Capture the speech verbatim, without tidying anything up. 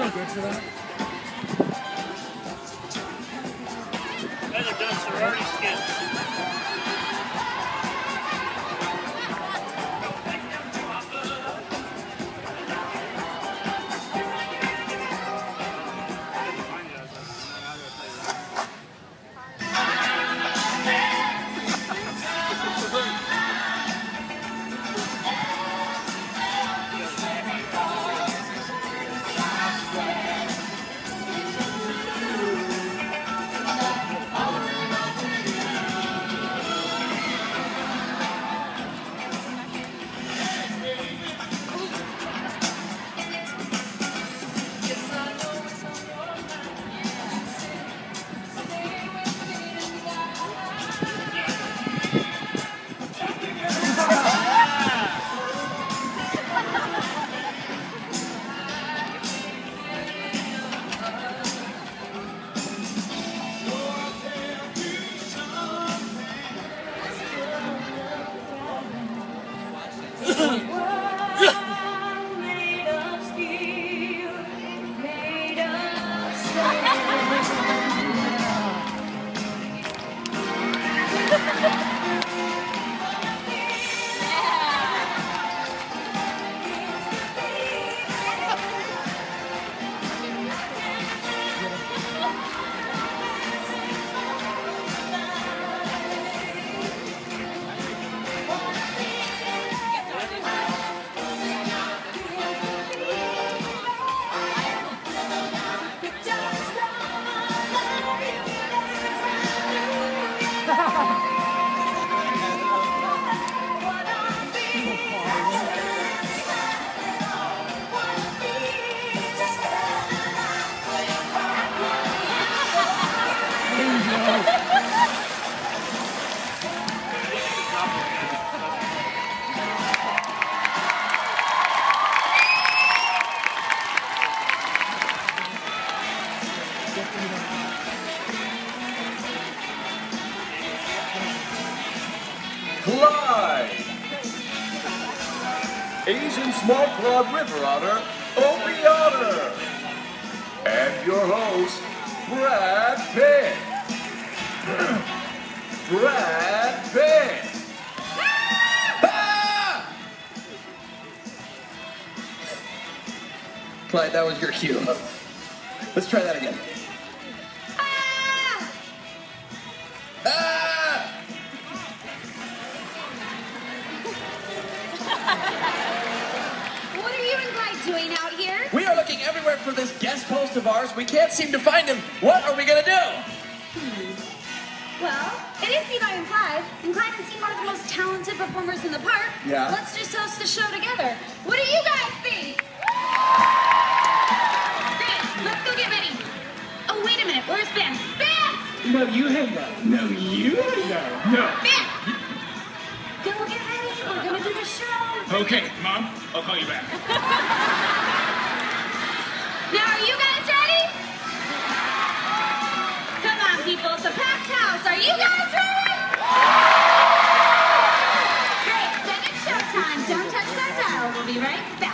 so good for that. Guys are doing sorority skits. Clyde, Asian small clawed river otter, Opie Otter, and your host, Brad Pitt. Brad Pitt. Ah! Clyde, that was your cue. Let's try that again. Ah! Ah! What are you and Clyde doing out here? We are looking everywhere for this guest host of ours. We can't seem to find him. What are we gonna do? Hmm. Well, it is Sea Lions Live, and Clyde and Sea are the most talented performers in the park. Yeah. Let's just host the show together. What do you guys think? Great, let's go get ready. Oh, wait a minute, where's Ben? Ben! No, you hang up. No, you hang up. No. Ben! Go get ready, we're gonna do the show. Okay, Mom, I'll call you back. Now, are you guys ready? Come on, people, it's a packed house. Are you guys ready? Great, then it's showtime. Don't touch that dial. We'll be right back.